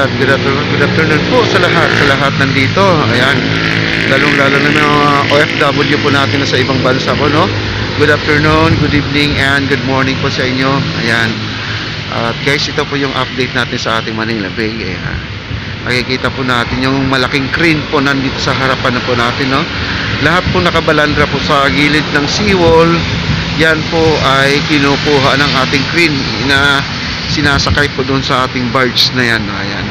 at good afternoon po sa lahat nandito. Ayan, lalong-lalo na mga OFW po natin na sa ibang bansa po, no? Good afternoon, good evening, and good morning po sa inyo. Ayan. At guys, ito po yung update natin sa ating Manila Bay. Ayan. Makikita po natin yung malaking crane po nandito sa harapan na po natin, no? Lahat po nakabalandra po sa gilid ng seawall. Yan po ay kinukuha ng ating crane na sinasakay po doon sa ating barge na yan. Ayan.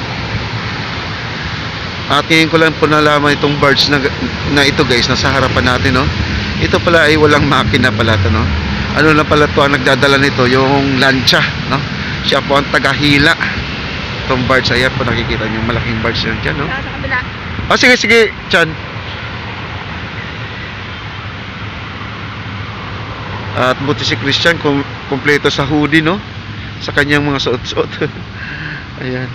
At ngayon ko lang po nalaman itong barge na ito guys, nasa harapan natin, no? Ito pala ay walang makina pala to, no? Ano na pala to ang nagdadala nito, yung lancha, no? Siya po ang tagahila. Itong barge, ayan po nakikita niyo, malaking barge yan dyan, no? Sa kabila. Oh, sige, Chan. At buti si Christian kumpleto sa hoodie, no? Sa kanyang mga suot-suot. Ayan.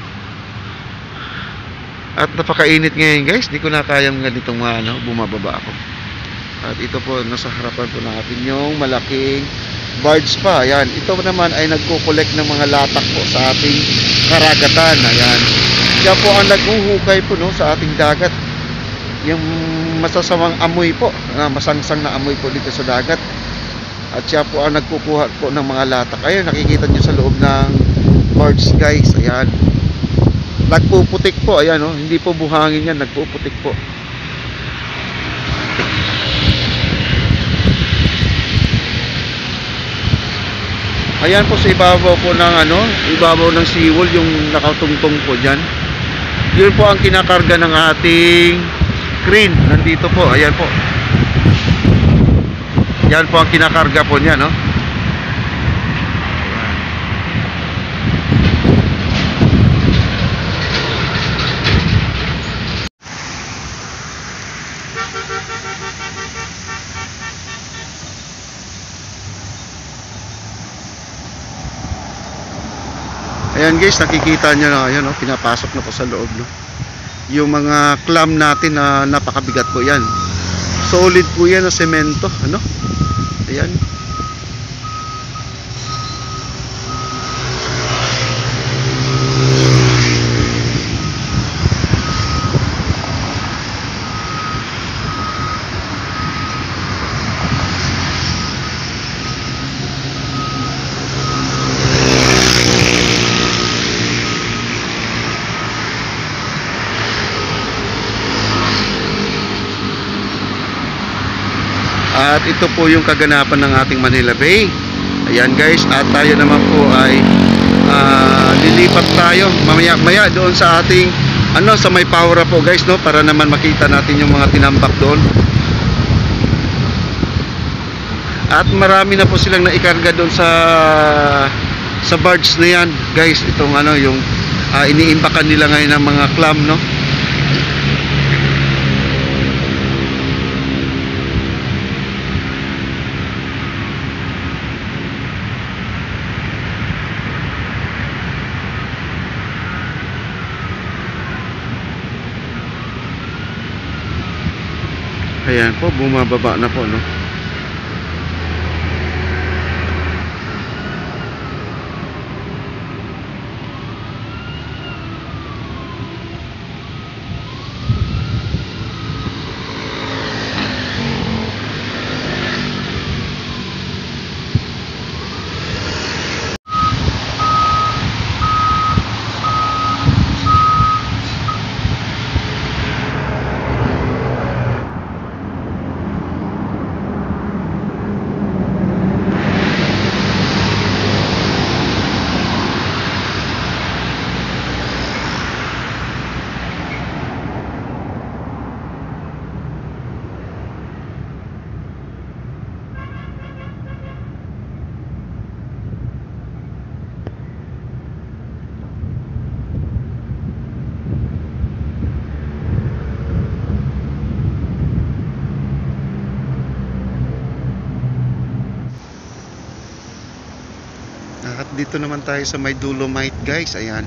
At napakainit ngayon guys, di ko na kayang ganitong bumababa ako. At ito po, nasa harapan po natin yung malaking barge pa. Ayan, ito naman ay nagko-collect ng mga latak po sa ating karagatan. Ayan. Kaya po ang naghuhukay po, no, sa ating dagat. Yung masasamang amoy po, masangsang na amoy po dito sa dagat. At siya po ang nagkukuha po ng mga latak. Ayan, nakikita nyo sa loob ng barge guys. Ayan. Nagpuputik po. Ayan, oh. Hindi po buhangin yan. Nagpuputik po. Ayan po sa ibabaw po ng ibabaw ng seawall, yung nakatungtong po dyan. Yun po ang kinakarga ng ating crane. Nandito po. Ayan po. Yan po ang kinakarga po niya, no? Ayan guys, nakikita nyo na, ayan, no? Pinapasok na po sa loob, no? Yung mga clam natin na napakabigat po yan. Solid po yan na semento, ano? Ayan. At ito po yung kaganapan ng ating Manila Bay. Ayan guys, at tayo naman po ay lilipat tayo mamaya doon sa ating sa may Paura po guys, no, para naman makita natin yung mga tinambak doon. At marami na po silang naikarga doon sa barge na yan guys. Itong yung iniimbakan nila ngayon ng mga clam, no. Ayan po, bumababa na po, no. At dito naman tayo sa may Dolomite guys. Ayan.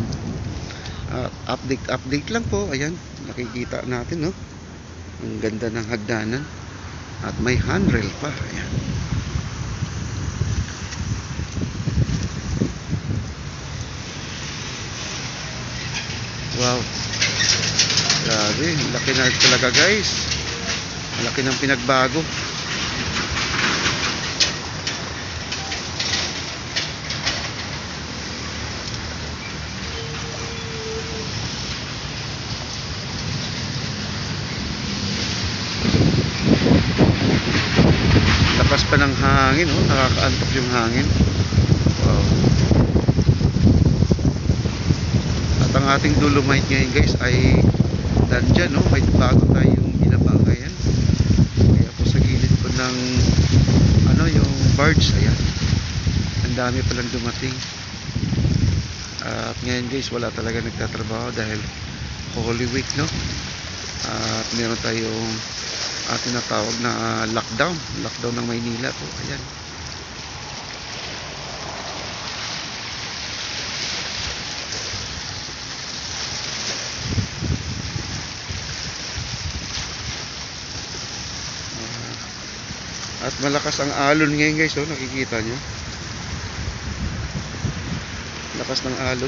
Update lang po. Ayan. Nakikita natin, no. Ang ganda ng hagdanan. At may handrail pa. Ayan. Wow, grabe, laki na talaga guys. Laki ng pinagbago. Lakas pa ng hangin, oh, nakakaantok yung hangin. Wow. At ang ating dolomite ngayon guys ay nandyan, no? May bago tayong binaba ngayon. Kaya po sa gilid po ng ano, yung barge, ayan. Ang dami palang dumating. At ngayon guys, wala talaga nagtatrabaho dahil Holy Week, no? At meron tayong tinatawag na lockdown ng Maynila po, ayan. At malakas ang alon ngayon guys, oh, nakikita nyo, lakas ng alon.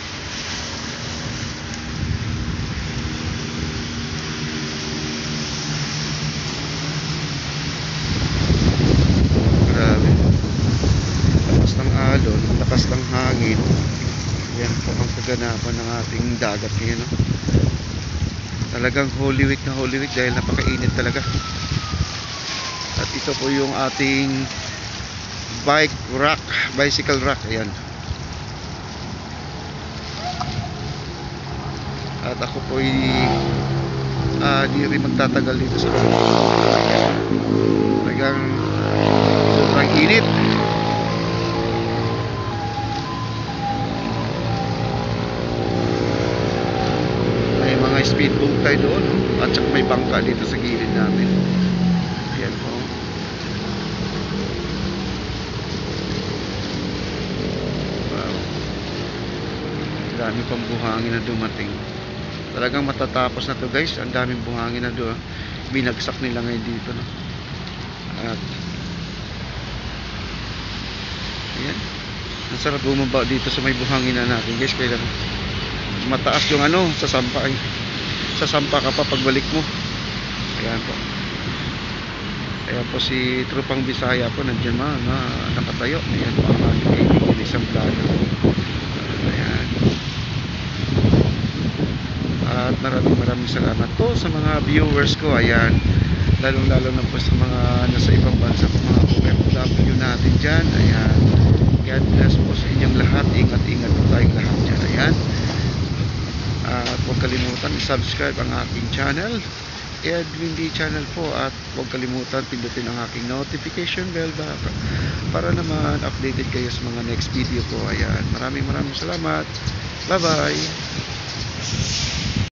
Lakas ng hangin. Yan po ang kaganapan ng ating dagat ngayon, no? Talagang Holy Week na Holy Week dahil napakainit talaga. At ito po yung ating bicycle rack, ayan. At ako po di rin magtatagal dito sa talagang sobrang init. Speedboat tayo doon, no? At saka may bangka dito sa gilid namin. Ayan po. Wow, dami pang buhangin na dumating. Talagang matatapos na to guys. Ang daming buhangin na doon, binagsak nila ngayon dito, no? At ayan, ang sarap bumaba dito sa may buhangin na natin guys. Kaya mataas yung ano, sasampa ka pa pagbalik mo. Ayan po. Ayan po si Tropang Bisaya po, nandiyan nakatayo. Ayan po ang ating kaibigan, isang plano. Ayan. At maraming salamat po sa mga viewers ko. Ayan, lalong-lalo na po sa mga nasa ibang bansa po, mga OFW natin dyan. Ayan, God bless po sa inyong lahat. Ingat-ingat po tayong lahat dyan. Ayan. At huwag kalimutan i-subscribe ang aking channel, Edwin D channel po. At huwag kalimutan pindutin ang aking notification bell para naman updated kayo sa mga next video po. Ayan, maraming salamat. Bye bye.